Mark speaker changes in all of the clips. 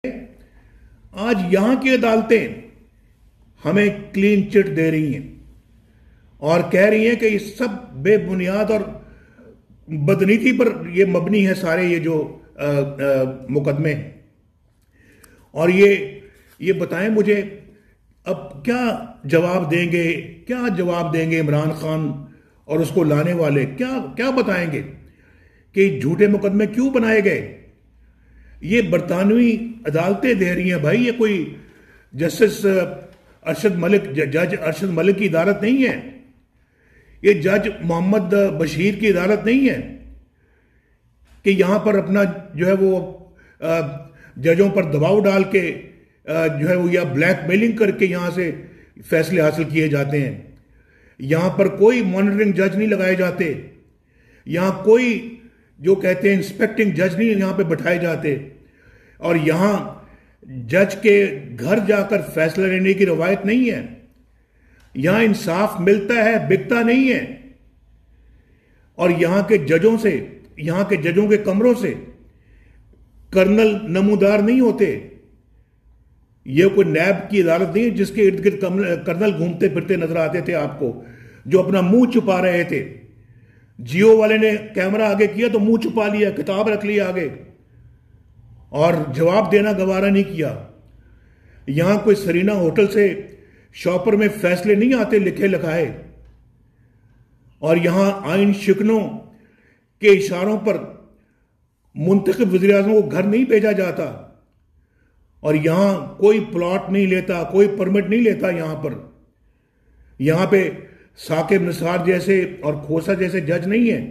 Speaker 1: आज यहां की अदालतें हमें क्लीन चिट दे रही हैं और कह रही हैं कि ये सब बेबुनियाद और बदनीति पर ये मबनी है सारे ये जो मुकदमे। और ये बताएं मुझे अब क्या जवाब देंगे इमरान खान और उसको लाने वाले क्या बताएंगे कि झूठे मुकदमे क्यों बनाए गए। ये बरतानवी अदालतें दे रही हैं भाई, ये कोई जस्टिस जज अरशद मलिक की अदालत नहीं है, ये जज मोहम्मद बशीर की अदालत नहीं है कि यहां पर अपना जो है वो जजों पर दबाव डाल के जो है वो या ब्लैकमेलिंग करके यहां से फैसले हासिल किए जाते हैं। यहां पर कोई मॉनिटरिंग जज नहीं लगाए जाते, यहां कोई जो कहते हैं इंस्पेक्टिंग जज नहीं यहां पे बैठाए जाते, और यहां जज के घर जाकर फैसला लेने की रवायत नहीं है। यहां इंसाफ मिलता है, बिकता नहीं है। और यहां के जजों के कमरों से कर्नल नमूदार नहीं होते। यह कोई नैब की अदालत नहीं है जिसके इर्द गिर्द कर्नल घूमते फिरते नजर आते थे आपको, जो अपना मुंह छुपा रहे थे। जियो वाले ने कैमरा आगे किया तो मुंह छुपा लिया, किताब रख ली आगे, और जवाब देना गवारा नहीं किया। यहां कोई सरीना होटल से शॉपर में फैसले नहीं आते लिखे लिखाए, और यहां आइन शिकनों के इशारों पर मुंतखब वज़ीर आज़म को घर नहीं भेजा जाता, और यहां कोई प्लॉट नहीं लेता, कोई परमिट नहीं लेता। यहां पे साकिब निसार जैसे और खोसा जैसे जज नहीं है।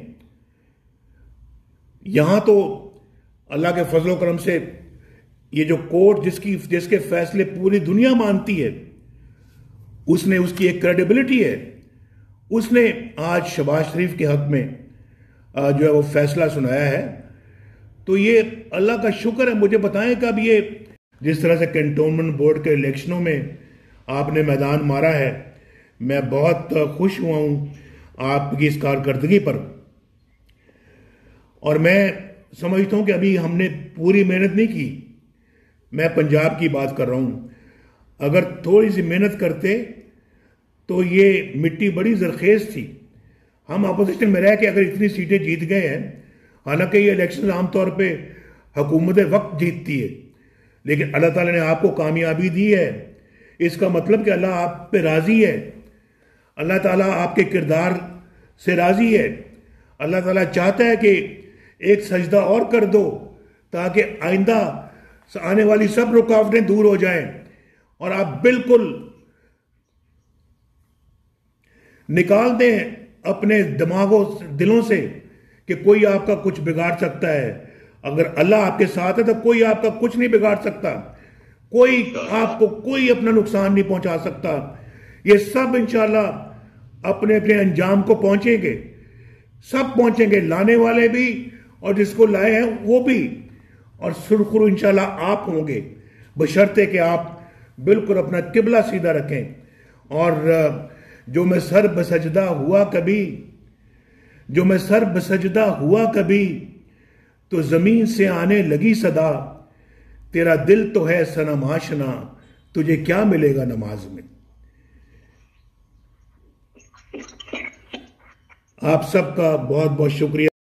Speaker 1: यहां तो अल्लाह के फजलो करम से ये जो कोर्ट जिसके फैसले पूरी दुनिया मानती है, उसकी एक क्रेडिबिलिटी है। उसने आज शहबाज शरीफ के हक में जो है वो फैसला सुनाया है। तो ये अल्लाह का शुक्र है। मुझे बताएं कब ये जिस तरह से कैंटोनमेंट बोर्ड के इलेक्शनों में आपने मैदान मारा है, मैं बहुत खुश हुआ हूं आपकी इस कारकर्दगी पर। और मैं समझता हूं कि अभी हमने पूरी मेहनत नहीं की। मैं पंजाब की बात कर रहा हूं। अगर थोड़ी सी मेहनत करते तो ये मिट्टी बड़ी जरखेज थी। हम अपोजिशन में रह के अगर इतनी सीटें जीत गए हैं, हालांकि ये इलेक्शन आमतौर पे हुकूमत वक्त जीतती है, लेकिन अल्लाह ताला ने आपको कामयाबी दी है। इसका मतलब कि अल्लाह आप पे राजी है, अल्लाह ताला आपके किरदार से राजी है। अल्लाह ताला चाहता है कि एक सजदा और कर दो ताकि आइंदा आने वाली सब रुकावटें दूर हो जाएं और आप बिल्कुल निकाल दें अपने दिलों से कि कोई आपका कुछ बिगाड़ सकता है। अगर अल्लाह आपके साथ है तो कोई आपका कुछ नहीं बिगाड़ सकता, कोई आपको कोई अपना नुकसान नहीं पहुंचा सकता। ये सब इंशाल्लाह अपने अपने अंजाम को पहुंचेंगे, सब पहुंचेंगे, लाने वाले भी और जिसको लाए हैं वो भी, और सुरखुरु इंशाल्लाह आप होंगे, बशर्ते कि आप बिल्कुल अपना किबला सीधा रखें। और जो मैं सर बसजदा हुआ कभी तो जमीन से आने लगी सदा, तेरा दिल तो है सनम आशना, तुझे क्या मिलेगा नमाज में। आप सबका बहुत बहुत शुक्रिया।